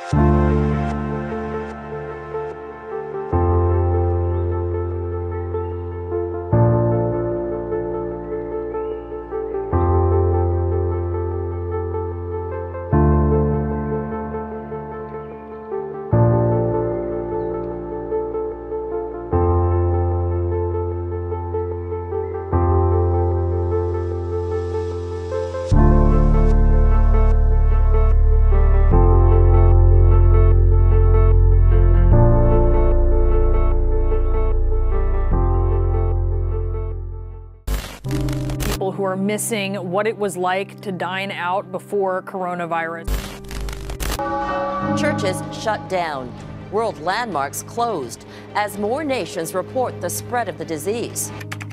Who are missing what it was like to dine out before coronavirus. Churches shut down, world landmarks closed as more nations report the spread of the disease.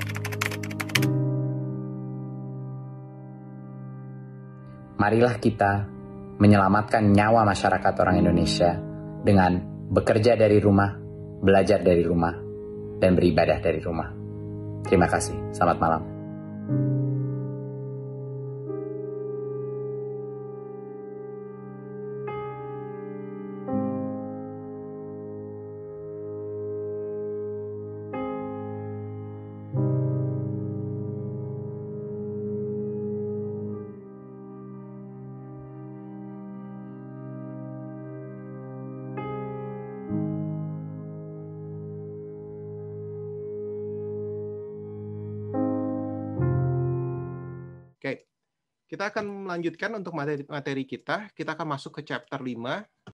Marilah kita menyelamatkan nyawa masyarakat orang Indonesia dengan bekerja dari rumah, belajar dari rumah, dan beribadah dari rumah. Terima kasih. Selamat malam. Oke, kita akan melanjutkan untuk materi kita. Kita akan masuk ke chapter 5.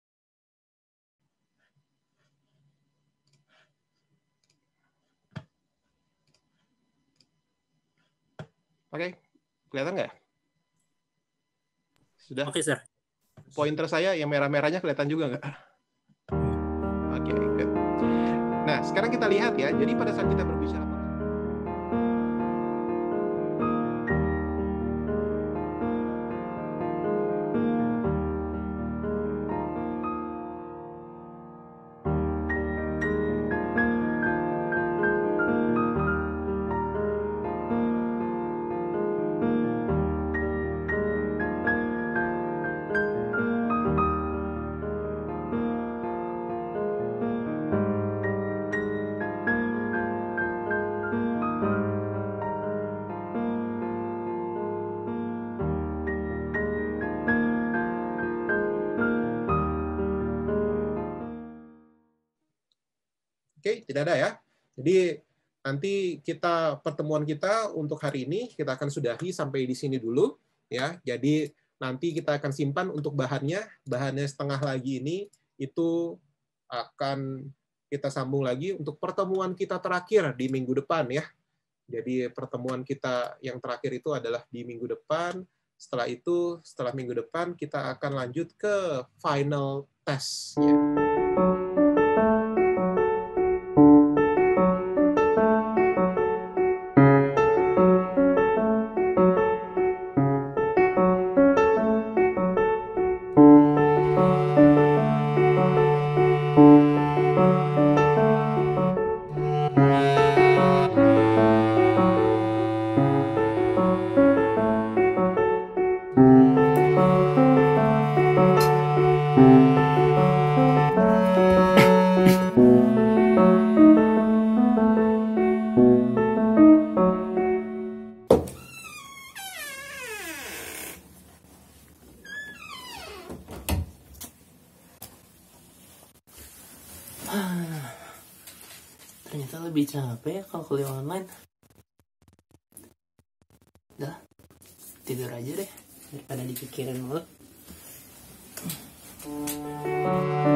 Oke, kelihatan nggak? Sudah? Oke, sir. Pointer saya yang merah-merahnya kelihatan juga nggak? Oke, good. Nah, sekarang kita lihat ya. Jadi pada saat kita berbicara Oke, tidak ada ya. Jadi nanti pertemuan kita untuk hari ini kita akan sudahi sampai di sini dulu ya. Jadi nanti kita akan simpan untuk bahannya setengah lagi ini itu akan kita sambung lagi untuk pertemuan kita terakhir di minggu depan ya. Jadi pertemuan kita yang terakhir itu adalah di minggu depan. Setelah itu, setelah minggu depan kita akan lanjut ke final test-nya. Ternyata lebih capek ya kalau kuliah online. Udah, tidur aja deh daripada dipikirin mulu.